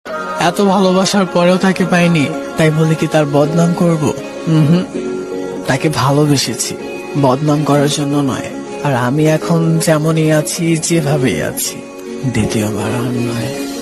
এত ভালোবাসার পরেও তাকে পাইনি, তাই বলে কি তার বদনাম করব? হুম, তাকে ভালোবেসেছি, বদনাম করার জন্য নয়। আর আমি এখন যেমনই আছি, যেভাবেই আছি, দ্বিতীয়বার আর নয়।